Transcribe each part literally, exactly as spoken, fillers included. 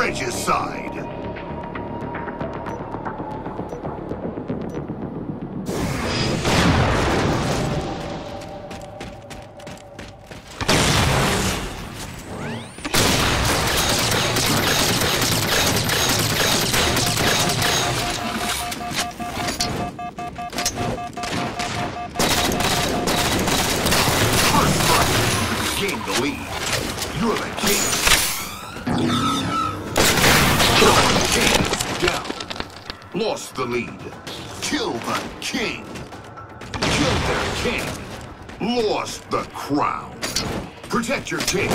Regicide! Gain the lead. You're the king. The king is down. Lost the lead. Kill the king. Killed their king. Lost the crown. Protect your king.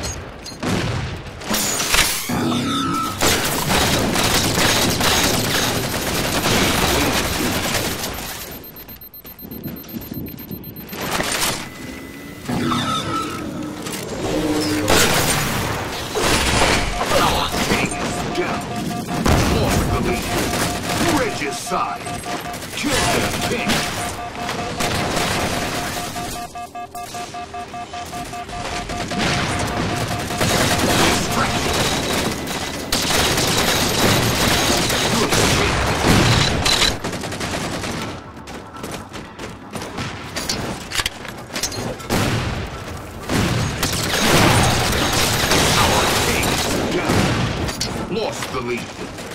Regicide. Kill the king. Distraction. You're the king. Our king is down. Lost the lead.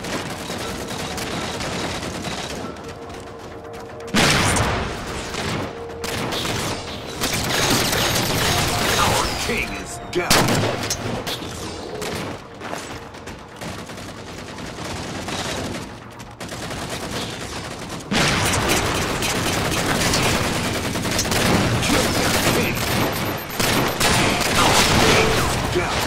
King is down. Kill their king. Our king is down.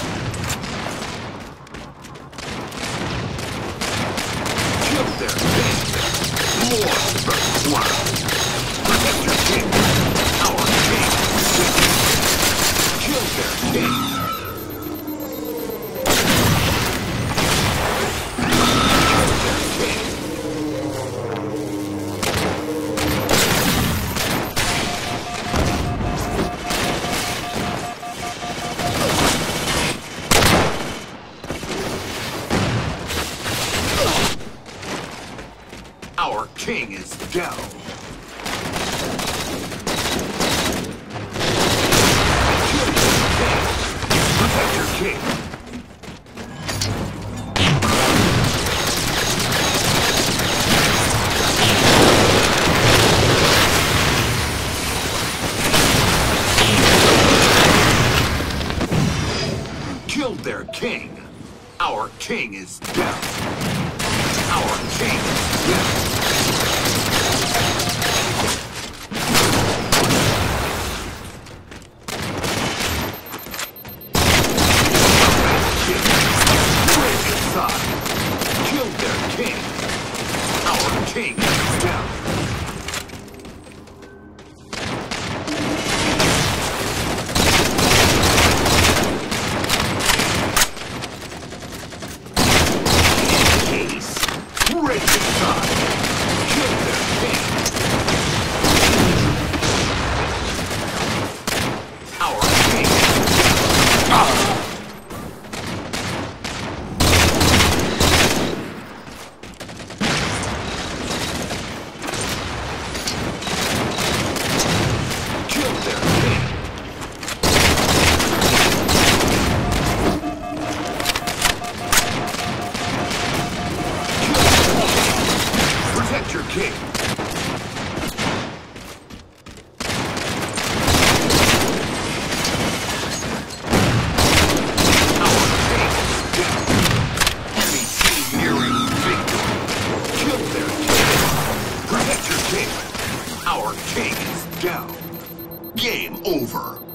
Kill their king. Lost the crown. Protect your king. Our king is down. Kill their king. Our king is down. Protect your king. Killed their king. Our king is down. Our king is down. Killed their king. Our king is down. Ace. Regicide. Killed their king. Our king is down. Ah. Protect your king. Our king is down. Enemy team nearing victory. Kill their king. Protect your king. Our king is down. Game over.